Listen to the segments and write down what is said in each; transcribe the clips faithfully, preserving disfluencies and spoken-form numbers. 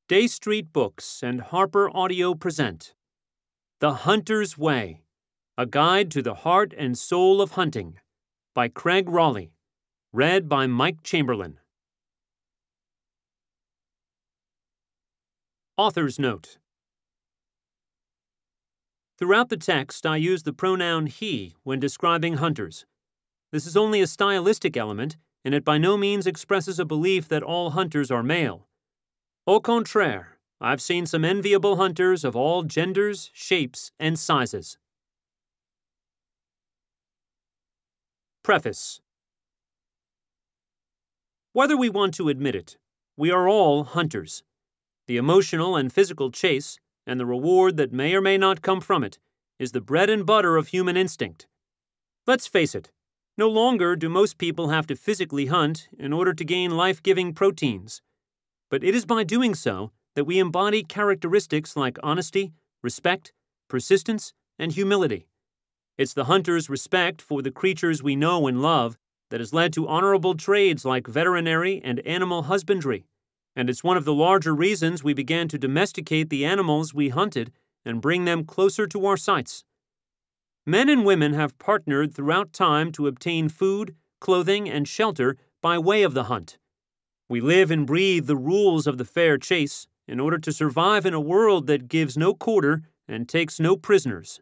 Day Street Books and Harper Audio present The Hunter's Way, A Guide to the Heart and Soul of Hunting by Craig Raleigh, read by Mike Chamberlain. Author's Note: Throughout the text, I use the pronoun he when describing hunters. This is only a stylistic element, and it by no means expresses a belief that all hunters are male. Au contraire, I've seen some enviable hunters of all genders, shapes, and sizes. Preface. Whether we want to admit it, we are all hunters. The emotional and physical chase, and the reward that may or may not come from it, is the bread and butter of human instinct. Let's face it, no longer do most people have to physically hunt in order to gain life-giving proteins. But it is by doing so that we embody characteristics like honesty, respect, persistence, and humility. It's the hunter's respect for the creatures we know and love that has led to honorable trades like veterinary and animal husbandry, and it's one of the larger reasons we began to domesticate the animals we hunted and bring them closer to our sights. Men and women have partnered throughout time to obtain food, clothing, and shelter by way of the hunt. We live and breathe the rules of the fair chase in order to survive in a world that gives no quarter and takes no prisoners.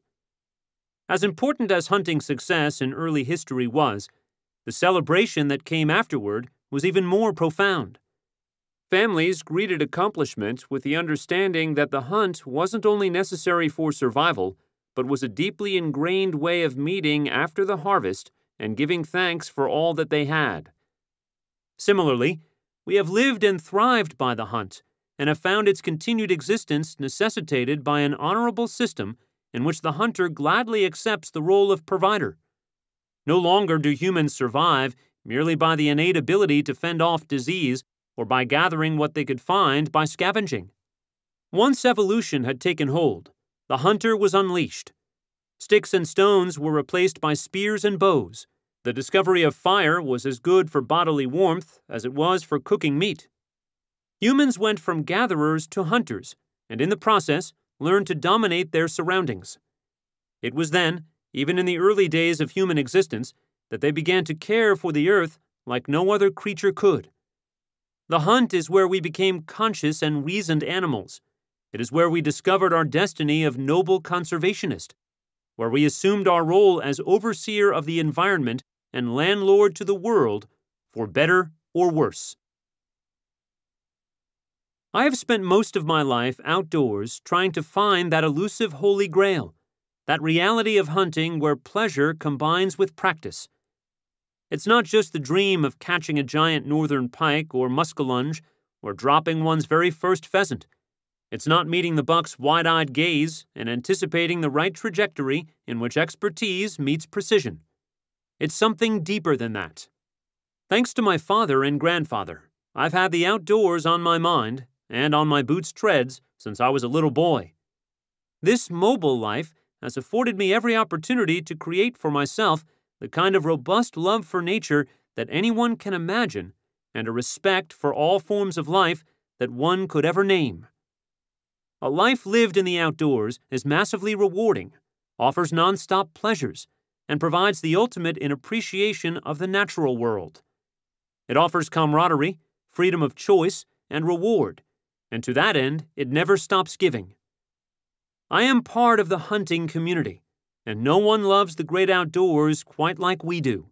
As important as hunting success in early history was, the celebration that came afterward was even more profound. Families greeted accomplishment with the understanding that the hunt wasn't only necessary for survival, but was a deeply ingrained way of meeting after the harvest and giving thanks for all that they had. Similarly, we have lived and thrived by the hunt, and have found its continued existence necessitated by an honorable system in which the hunter gladly accepts the role of provider. No longer do humans survive merely by the innate ability to fend off disease or by gathering what they could find by scavenging. Once evolution had taken hold, the hunter was unleashed. Sticks and stones were replaced by spears and bows. The discovery of fire was as good for bodily warmth as it was for cooking meat. Humans went from gatherers to hunters, and in the process learned to dominate their surroundings. It was then, even in the early days of human existence, that they began to care for the earth like no other creature could. The hunt is where we became conscious and reasoned animals. It is where we discovered our destiny of noble conservationist, where we assumed our role as overseer of the environment and landlord to the world, for better or worse. I have spent most of my life outdoors trying to find that elusive holy grail, that reality of hunting where pleasure combines with practice. It's not just the dream of catching a giant northern pike or muskellunge or dropping one's very first pheasant. It's not meeting the buck's wide-eyed gaze and anticipating the right trajectory in which expertise meets precision. It's something deeper than that. Thanks to my father and grandfather, I've had the outdoors on my mind and on my boots' treads since I was a little boy. This mobile life has afforded me every opportunity to create for myself the kind of robust love for nature that anyone can imagine and a respect for all forms of life that one could ever name. A life lived in the outdoors is massively rewarding, offers non-stop pleasures, and provides the ultimate in appreciation of the natural world. It offers camaraderie, freedom of choice, and reward, and to that end, it never stops giving. I am part of the hunting community, and no one loves the great outdoors quite like we do.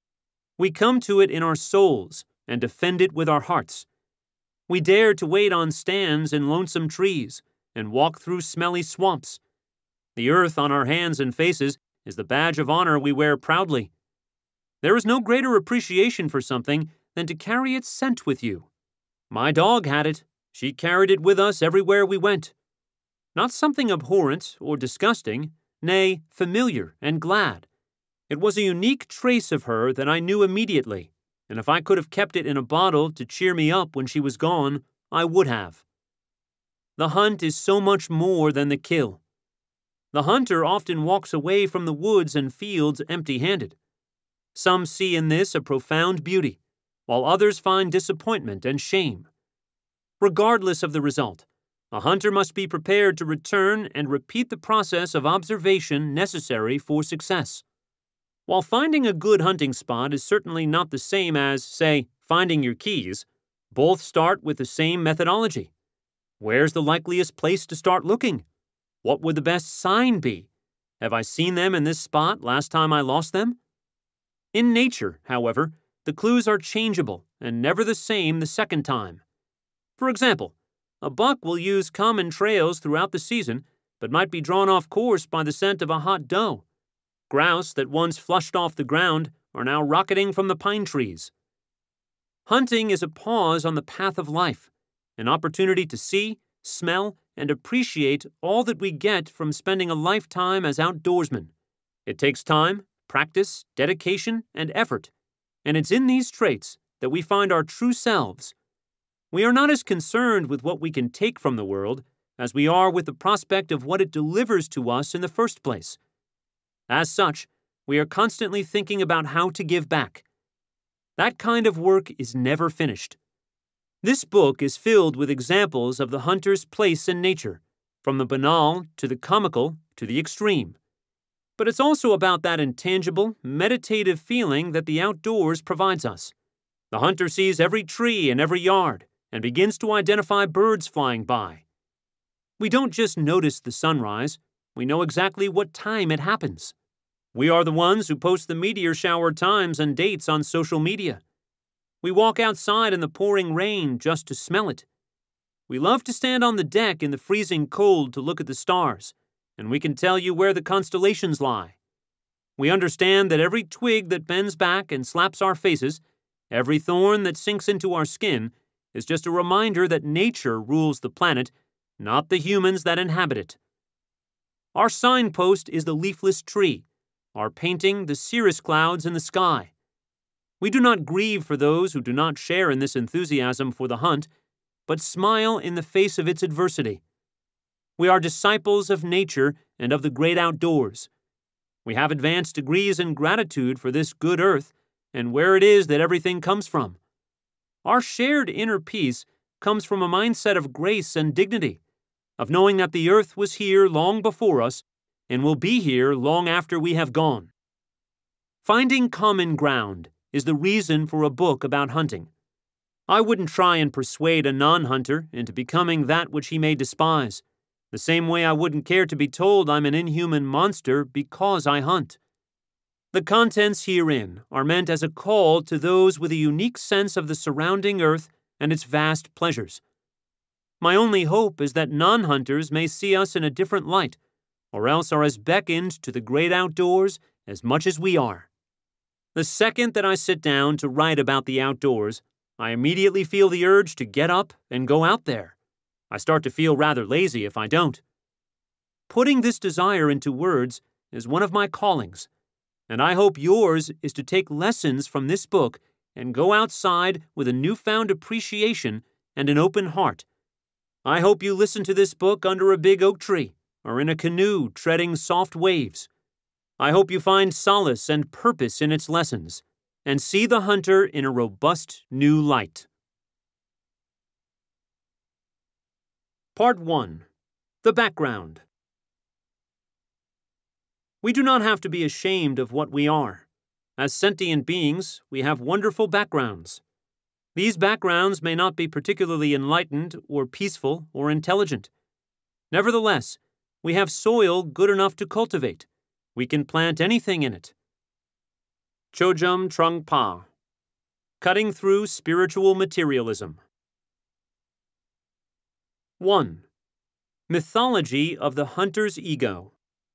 We come to it in our souls and defend it with our hearts. We dare to wait on stands in lonesome trees and walk through smelly swamps. The earth on our hands and faces is the badge of honor we wear proudly. There is no greater appreciation for something than to carry its scent with you. My dog had it. She carried it with us everywhere we went. Not something abhorrent or disgusting, nay, familiar and glad. It was a unique trace of her that I knew immediately, and if I could have kept it in a bottle to cheer me up when she was gone, I would have. The hunt is so much more than the kill. The hunter often walks away from the woods and fields empty-handed. Some see in this a profound beauty, while others find disappointment and shame. Regardless of the result, a hunter must be prepared to return and repeat the process of observation necessary for success. While finding a good hunting spot is certainly not the same as, say, finding your keys, both start with the same methodology. Where's the likeliest place to start looking? What would the best sign be? Have I seen them in this spot last time I lost them? In nature, however, the clues are changeable and never the same the second time. For example, a buck will use common trails throughout the season, but might be drawn off course by the scent of a hot doe. Grouse that once flushed off the ground are now rocketing from the pine trees. Hunting is a pause on the path of life, an opportunity to see, smell, and appreciate all that we get from spending a lifetime as outdoorsmen. It takes time, practice, dedication, and effort, and it's in these traits that we find our true selves. We are not as concerned with what we can take from the world as we are with the prospect of what it delivers to us in the first place. As such, we are constantly thinking about how to give back. That kind of work is never finished. This book is filled with examples of the hunter's place in nature, from the banal to the comical to the extreme. But it's also about that intangible, meditative feeling that the outdoors provides us. The hunter sees every tree in every yard and begins to identify birds flying by. We don't just notice the sunrise, we know exactly what time it happens. We are the ones who post the meteor shower times and dates on social media. We walk outside in the pouring rain just to smell it. We love to stand on the deck in the freezing cold to look at the stars, and we can tell you where the constellations lie. We understand that every twig that bends back and slaps our faces, every thorn that sinks into our skin, is just a reminder that nature rules the planet, not the humans that inhabit it. Our signpost is the leafless tree, our painting the cirrus clouds in the sky. We do not grieve for those who do not share in this enthusiasm for the hunt, but smile in the face of its adversity. We are disciples of nature and of the great outdoors. We have advanced degrees in gratitude for this good earth and where it is that everything comes from. Our shared inner peace comes from a mindset of grace and dignity, of knowing that the earth was here long before us and will be here long after we have gone. Finding common ground is the reason for a book about hunting. I wouldn't try and persuade a non-hunter into becoming that which he may despise, the same way I wouldn't care to be told I'm an inhuman monster because I hunt. The contents herein are meant as a call to those with a unique sense of the surrounding earth and its vast pleasures. My only hope is that non-hunters may see us in a different light, or else are as beckoned to the great outdoors as much as we are. The second that I sit down to write about the outdoors, I immediately feel the urge to get up and go out there. I start to feel rather lazy if I don't. Putting this desire into words is one of my callings, and I hope yours is to take lessons from this book and go outside with a newfound appreciation and an open heart. I hope you listen to this book under a big oak tree or in a canoe treading soft waves. I hope you find solace and purpose in its lessons and see the hunter in a robust new light. Part one. The Background. We do not have to be ashamed of what we are. As sentient beings, we have wonderful backgrounds. These backgrounds may not be particularly enlightened or peaceful or intelligent. Nevertheless, we have soil good enough to cultivate. We can plant anything in it. Chojum Trungpa. Cutting Through Spiritual Materialism. one. Mythology of the Hunter's Ego.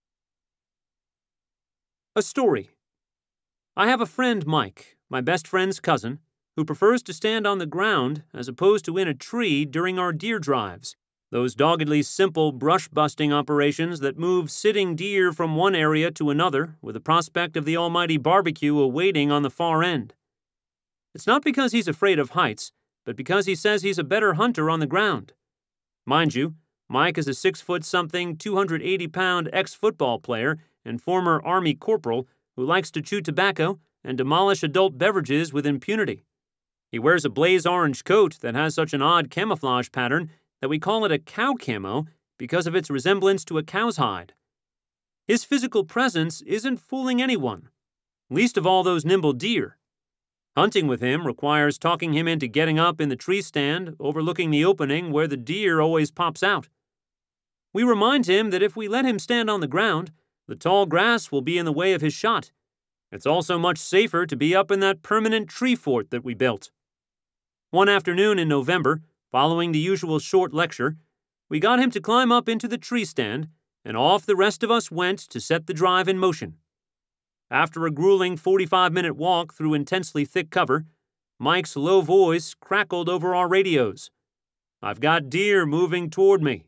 A story. I have a friend, Mike, my best friend's cousin, who prefers to stand on the ground as opposed to in a tree during our deer drives, those doggedly simple brush-busting operations that move sitting deer from one area to another with the prospect of the almighty barbecue awaiting on the far end. It's not because he's afraid of heights, but because he says he's a better hunter on the ground. Mind you, Mike is a six-foot-something, two hundred eighty pound ex-football player and former Army corporal who likes to chew tobacco and demolish adult beverages with impunity. He wears a blaze orange coat that has such an odd camouflage pattern that we call it a cow camo because of its resemblance to a cow's hide. His physical presence isn't fooling anyone, least of all those nimble deer. Hunting with him requires talking him into getting up in the tree stand overlooking the opening where the deer always pops out. We remind him that if we let him stand on the ground, the tall grass will be in the way of his shot. It's also much safer to be up in that permanent tree fort that we built. One afternoon in November, following the usual short lecture, we got him to climb up into the tree stand, and off the rest of us went to set the drive in motion. After a grueling forty-five minute walk through intensely thick cover, Mike's low voice crackled over our radios. "I've got deer moving toward me."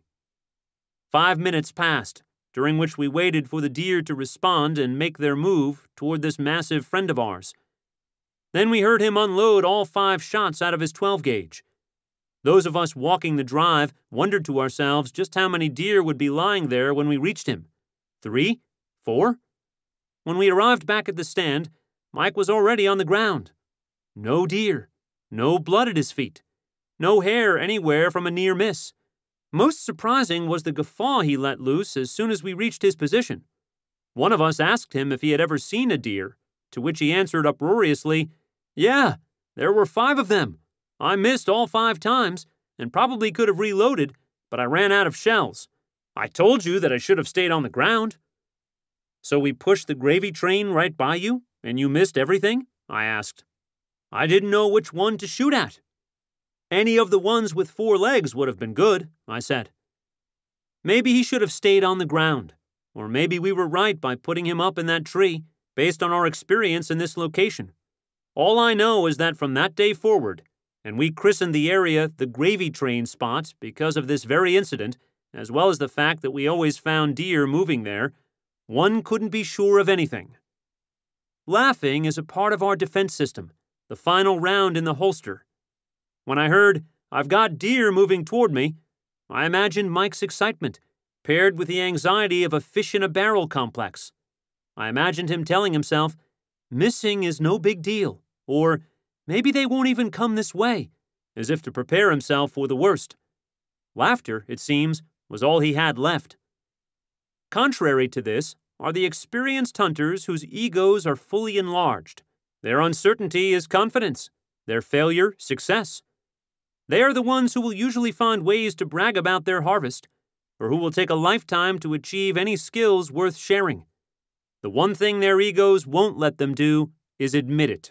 Five minutes passed, during which we waited for the deer to respond and make their move toward this massive friend of ours. Then we heard him unload all five shots out of his twelve gauge. Those of us walking the drive wondered to ourselves just how many deer would be lying there when we reached him. Three? Four? When we arrived back at the stand, Mike was already on the ground. No deer. No blood at his feet. No hair anywhere from a near miss. Most surprising was the guffaw he let loose as soon as we reached his position. One of us asked him if he had ever seen a deer, to which he answered uproariously, "Yeah, there were five of them. I missed all five times, and probably could have reloaded, but I ran out of shells. I told you that I should have stayed on the ground." "So we pushed the gravy train right by you, and you missed everything?" I asked. "I didn't know which one to shoot at." "Any of the ones with four legs would have been good," I said. Maybe he should have stayed on the ground, or maybe we were right by putting him up in that tree, based on our experience in this location. All I know is that from that day forward, and we christened the area the Gravy Train Spot because of this very incident, as well as the fact that we always found deer moving there, one couldn't be sure of anything. Laughing is a part of our defense system, the final round in the holster. When I heard, "I've got deer moving toward me," I imagined Mike's excitement, paired with the anxiety of a fish-in-a-barrel complex. I imagined him telling himself, "Missing is no big deal," or, "Maybe they won't even come this way," as if to prepare himself for the worst. Laughter, it seems, was all he had left. Contrary to this are the experienced hunters whose egos are fully enlarged. Their uncertainty is confidence, their failure, success. They are the ones who will usually find ways to brag about their harvest, or who will take a lifetime to achieve any skills worth sharing. The one thing their egos won't let them do is admit it.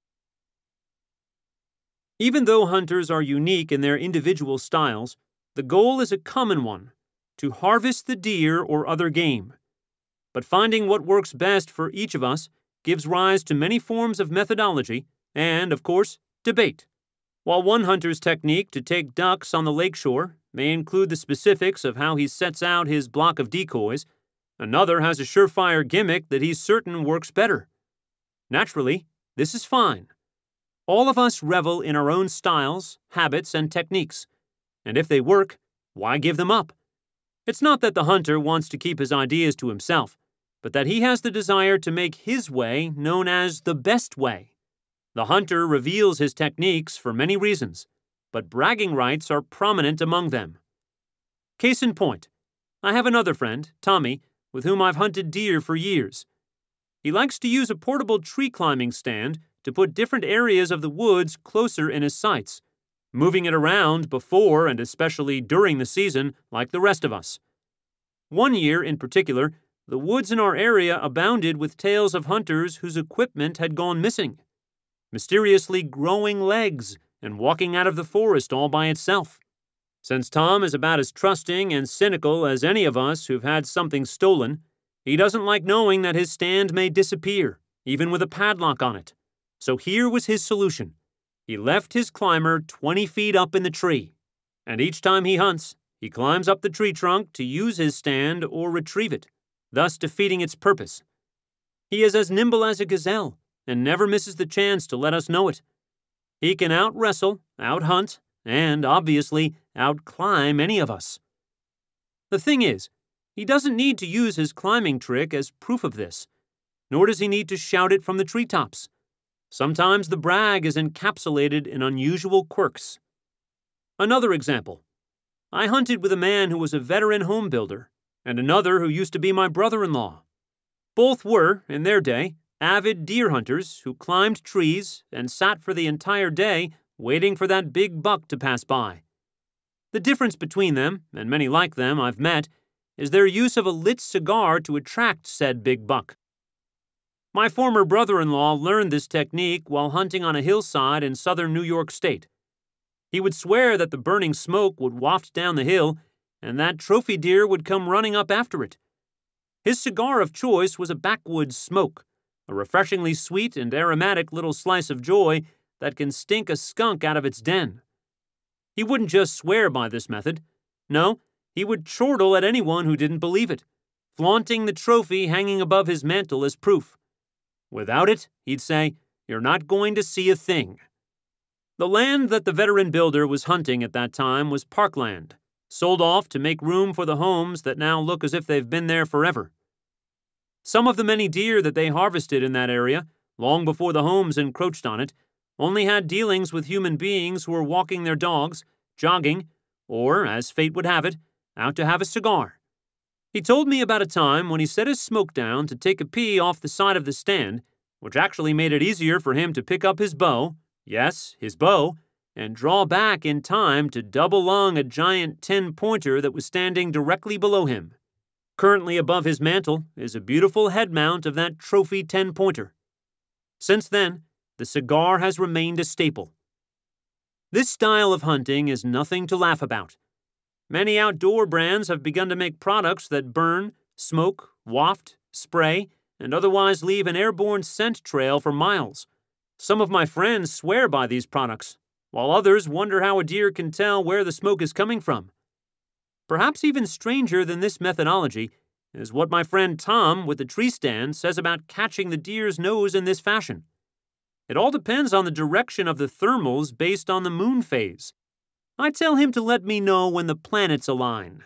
Even though hunters are unique in their individual styles, the goal is a common one, to harvest the deer or other game. But finding what works best for each of us gives rise to many forms of methodology and, of course, debate. While one hunter's technique to take ducks on the lakeshore may include the specifics of how he sets out his block of decoys, another has a surefire gimmick that he's certain works better. Naturally, this is fine. All of us revel in our own styles, habits, and techniques, and if they work, why give them up? It's not that the hunter wants to keep his ideas to himself, but that he has the desire to make his way known as the best way. The hunter reveals his techniques for many reasons, but bragging rights are prominent among them. Case in point, I have another friend, Tommy, with whom I've hunted deer for years. He likes to use a portable tree climbing stand to put different areas of the woods closer in his sights, moving it around before and especially during the season like the rest of us. One year in particular, the woods in our area abounded with tales of hunters whose equipment had gone missing. Mysteriously growing legs and walking out of the forest all by itself. Since Tom is about as trusting and cynical as any of us who've had something stolen, he doesn't like knowing that his stand may disappear, even with a padlock on it. So here was his solution. He left his climber twenty feet up in the tree, and each time he hunts, he climbs up the tree trunk to use his stand or retrieve it, thus defeating its purpose. He is as nimble as a gazelle, and never misses the chance to let us know it. He can out-wrestle, out-hunt, and, obviously, out-climb any of us. The thing is, he doesn't need to use his climbing trick as proof of this, nor does he need to shout it from the treetops. Sometimes the brag is encapsulated in unusual quirks. Another example. I hunted with a man who was a veteran home builder, and another who used to be my brother-in-law. Both were, in their day, avid deer hunters who climbed trees and sat for the entire day waiting for that big buck to pass by. The difference between them, and many like them I've met, is their use of a lit cigar to attract said big buck. My former brother-in-law learned this technique while hunting on a hillside in southern New York State. He would swear that the burning smoke would waft down the hill, and that trophy deer would come running up after it. His cigar of choice was a backwoods smoke, a refreshingly sweet and aromatic little slice of joy that can stink a skunk out of its den. He wouldn't just swear by this method. No, he would chortle at anyone who didn't believe it, flaunting the trophy hanging above his mantel as proof. Without it, he'd say, "You're not going to see a thing." The land that the veteran builder was hunting at that time was parkland, sold off to make room for the homes that now look as if they've been there forever. Some of the many deer that they harvested in that area, long before the homes encroached on it, only had dealings with human beings who were walking their dogs, jogging, or, as fate would have it, out to have a cigar. He told me about a time when he set his smoke down to take a pee off the side of the stand, which actually made it easier for him to pick up his bow, yes, his bow, and draw back in time to double lung a giant ten-pointer that was standing directly below him. Currently above his mantel is a beautiful head mount of that trophy ten-pointer. Since then, the cigar has remained a staple. This style of hunting is nothing to laugh about. Many outdoor brands have begun to make products that burn, smoke, waft, spray, and otherwise leave an airborne scent trail for miles. Some of my friends swear by these products, while others wonder how a deer can tell where the smoke is coming from. Perhaps even stranger than this methodology is what my friend Tom with the tree stand says about catching the deer's nose in this fashion. It all depends on the direction of the thermals based on the moon phase. I tell him to let me know when the planets align.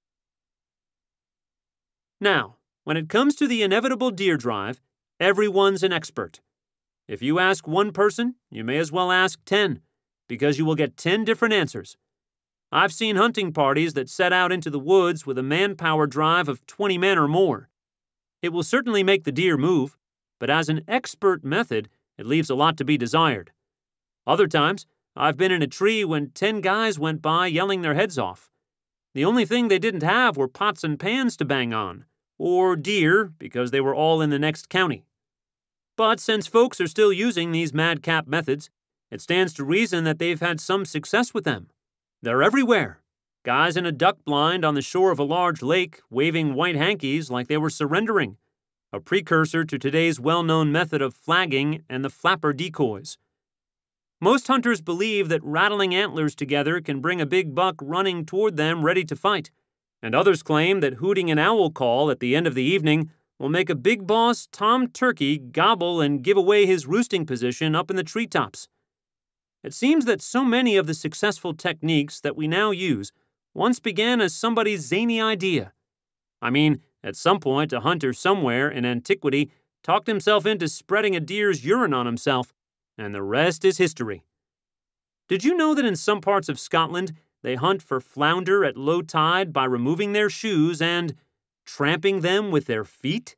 Now, when it comes to the inevitable deer drive, everyone's an expert. If you ask one person, you may as well ask ten, because you will get ten different answers. I've seen hunting parties that set out into the woods with a manpower drive of twenty men or more. It will certainly make the deer move, but as an expert method, it leaves a lot to be desired. Other times, I've been in a tree when ten guys went by yelling their heads off. The only thing they didn't have were pots and pans to bang on, or deer, because they were all in the next county. But since folks are still using these madcap methods, it stands to reason that they've had some success with them. They're everywhere. Guys in a duck blind on the shore of a large lake waving white hankies like they were surrendering, a precursor to today's well-known method of flagging and the flapper decoys. Most hunters believe that rattling antlers together can bring a big buck running toward them ready to fight, and others claim that hooting an owl call at the end of the evening will make a big boss tom turkey gobble and give away his roosting position up in the treetops. It seems that so many of the successful techniques that we now use once began as somebody's zany idea. I mean, at some point a hunter somewhere in antiquity talked himself into spreading a deer's urine on himself, and the rest is history. Did you know that in some parts of Scotland they hunt for flounder at low tide by removing their shoes and tramping them with their feet?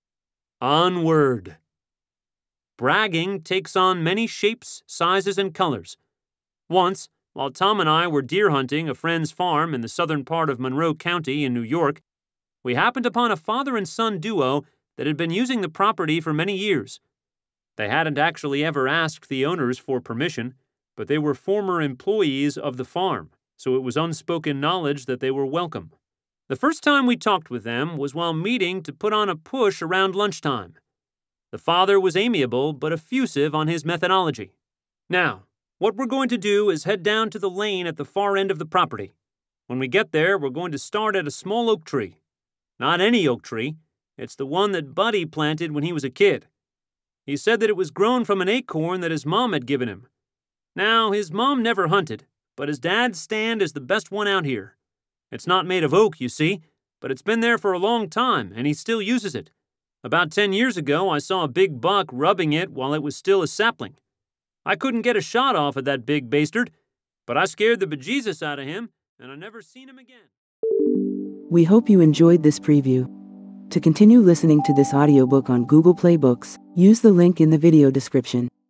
Onward! Bragging takes on many shapes, sizes, and colors. Once, while Tom and I were deer hunting a friend's farm in the southern part of Monroe County in New York, we happened upon a father and son duo that had been using the property for many years. They hadn't actually ever asked the owners for permission, but they were former employees of the farm, so it was unspoken knowledge that they were welcome. The first time we talked with them was while meeting to put on a push around lunchtime. The father was amiable but effusive on his methodology. Now, what we're going to do is head down to the lane at the far end of the property. When we get there, we're going to start at a small oak tree. Not any oak tree. It's the one that Buddy planted when he was a kid. He said that it was grown from an acorn that his mom had given him. Now, his mom never hunted, but his dad's stand is the best one out here. It's not made of oak, you see, but it's been there for a long time, and he still uses it. About ten years ago, I saw a big buck rubbing it while it was still a sapling. I couldn't get a shot off of that big bastard, but I scared the bejesus out of him, and I never seen him again. We hope you enjoyed this preview. To continue listening to this audiobook on Google Play Books, use the link in the video description.